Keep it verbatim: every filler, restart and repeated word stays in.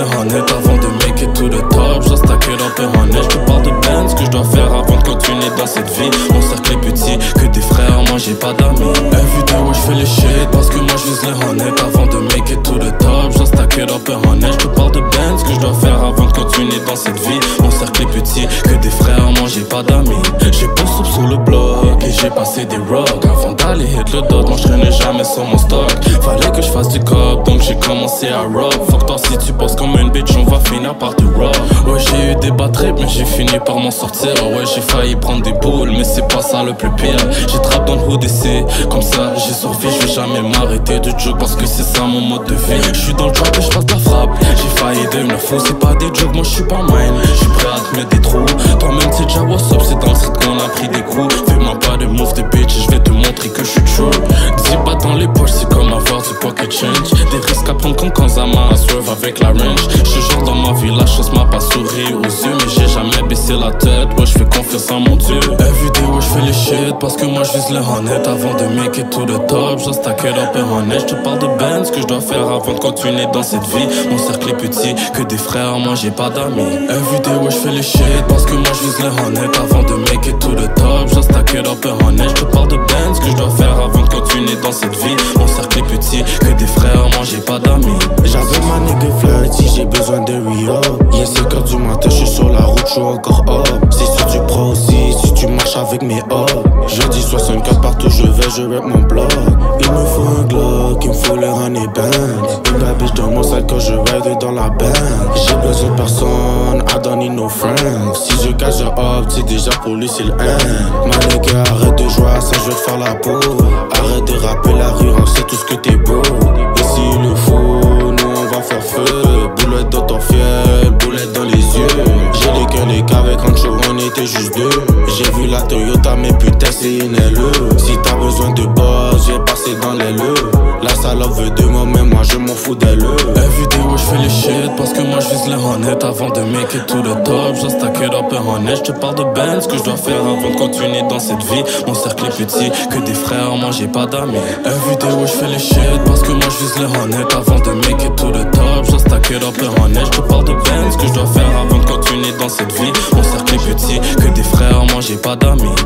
honnête avant de make it to the top. Just stack it up and honnête. Je te parle de Ben, ce que je dois faire avant de continuer dans cette vie. Mon cercle est petit, que des frères, moi j'ai pas d'amis. Everyday ouais je fais les shit parce que moi je vise les honnêtes avant de make it to the top. Just stack it up and honnête. Je te parle de Ben, ce que je dois faire avant de continuer dans cette vie. Mon cercle est petit, que des frères, moi j'ai pas d'amis. J'ai pas soupe sur le bloc et j'ai passé des rocks avant d'aller hit le dot. Moi je traînais jamais sur mon stock. Fallait que je fasse du cop, donc j'ai commencé à rock. Fuck toi si tu penses comme une bitch, on va finir par te rock. Ouais j'ai eu des bad trips mais j'ai fini par m'en sortir. Ouais j'ai failli prendre des boules mais c'est pas ça le plus pire. J'ai trap dans le hood et c'est comme ça j'ai survécu. Je vais jamais m'arrêter de joke parce que c'est ça mon mode de vie. Je suis dans le trap et je fasse de la frappe. J'ai failli devenir fou, c'est pas des jokes, moi je suis pas mine. Je suis prêt à te mettre des trous. Toi-même c'est déjà what's up, c'est dans le street qu'on a pris des coups. Fais-moi pas de move de bitch et je vais te montrer que je suis true. Dis pas dans les poches, c'est comme avoir du pocket change. Des risques à prendre comme quand Zama à swerve avec la range. Je jure dans ma vie la chance m'a pas souri aux yeux, mais j'ai jamais baissé la tête. Ouais je fais confiance en mon Dieu. Everyday ouais je fais les shit parce que moi je vise les honnêtes avant de make it to the top. Just stack it up and honnête. Je te parle de Ben, ce que je dois faire avant de continuer dans cette vie. Mon cercle est petit, que des frères, moi j'ai pas d'amis. Everyday ouais je fais les shit parce que moi je vise les honnêtes avant de make it to the top. Just stack it up and honnête. Je te parle de Ben, ce que je dois faire avant de continuer dans cette vie. Mon cercle est petit, que des frères, moi j'ai pas d'amis. J'avais ma nigga flight si j'ai besoin de re-up. Yeah c'est quatre du matin, je suis sur la route, je suis encore up. C'est si tu prends aussi, si tu marches avec mes up. Je dis soixante-quatre partout je vais, je rap mon bloc. Il me faut un Glock, il me faut le honey band. Une bad bitch dans mon sac quand je ride dans la band. J'ai besoin de personne, I don't need no friends. Si je cache un up, c'est déjà pour lui c'est le un. Ma nigga arrête de jouer à ça, je vais te faire la peau. Arrête de rapper la rue, on sait tout ce que t'es beau. Et s'il le faut, nous on va faire feu. Boulette dans ton fiel, boulette dans les yeux. J'ai les cœurs, les gars avec un show, on était juste deux. J'ai vu la Toyota, mais putain c'est une L E. Si t'as besoin de boss, j'ai passé dans les L E. La salope veut de moi, mais moi je m'en fous d'elle. Everyday ouais je fais les shit parce que moi je vise les honnêtes avant de make it to the top. Just stack it up and honnête. Je te parle de Ben, ce que je dois faire avant de continuer dans cette vie. Mon cercle est petit, que des frères, moi j'ai pas d'amis. Everyday ouais je fais les shit parce que moi je vise les honnêtes avant de make it to the top. Just stack it up and honnête. Je te parle de Ben, ce que je dois faire avant de continuer dans cette vie. Mon cercle est petit, que des frères, moi j'ai pas d'amis.